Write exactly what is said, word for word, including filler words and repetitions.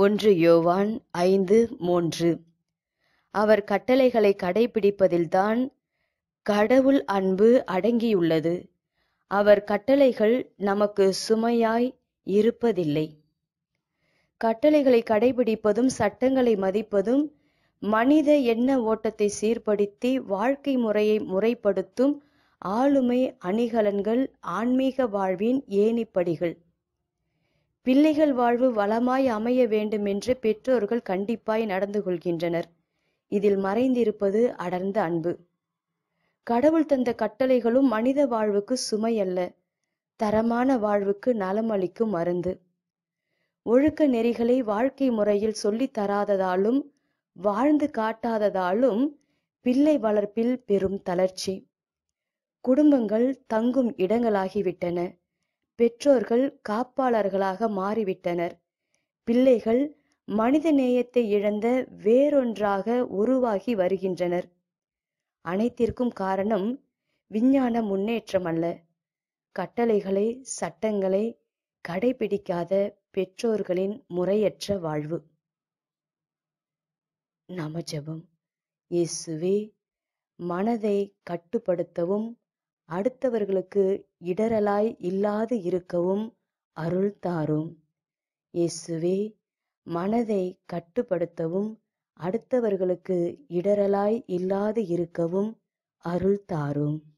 ஒன்று யோவான் ஐந்து மூன்று. அவர் கட்டளைகளை கடைபிடிப்பதில்தான் கடவுள் அன்பு அடங்கியுள்ளது. அவர் கட்டளைகள் நமக்கு சுமையாய் இருப்பதில்லை. கட்டளைகளை கடைபிடிப்பதும் சட்டங்களை மதிப்பதும் மனித எண்ண ஓட்டத்தை சீர்படுத்தி வாழ்க்கை முறையை முறைப்படுத்தும் ஆளுமை அணிகலன்கள், ஆன்மீக வாழ்வின் ஏணிப்படிகள். பிள்ளைகள் வாழ்வு வளமாய் அமைய வேண்டுமென்று பெற்றோர்கள் கண்டிப்பாய் நடந்து கொள்கின்றனர். இதில் மறைந்திருப்பது அடர்ந்த அன்பு. கடவுள் தந்த கட்டளைகளும் மனித வாழ்வுக்கு சுமையல்ல, தரமான வாழ்வுக்கு நலமளிக்கும் மருந்து. ஒழுக்க நெறிகளை வாழ்க்கை முறையில் சொல்லித் தராததாலும் வாழ்ந்து காட்டாததாலும் பிள்ளை வளர்ப்பில் பெரும் தளர்ச்சி. குடும்பங்கள் தங்கும் இடங்களாகிவிட்டன. பெற்றோர்கள் காப்பாளர்களாக மாறிவிட்டனர். பிள்ளைகள் மனித நேயத்தை இழந்த வேறொன்றாக உருவாகி வருகின்றனர். அனைத்திற்கும் காரணம் விஞ்ஞான முன்னேற்றம் அல்ல, கட்டளைகளை சட்டங்களை கடைபிடிக்காத பெற்றோர்களின் முறையற்ற வாழ்வு. நாம ஜெபம். இயேசுவே, மனதை கட்டுப்படுத்தவும் அடுத்தவர்களுக்கு இடரலாய் இல்லாது இருக்கவும் அருள் தாரும். இயேசுவே, மனதை கட்டுப்படுத்தவும் அடுத்தவர்களுக்கு இடரலாய் இல்லாது இருக்கவும் அருள் தாரும்.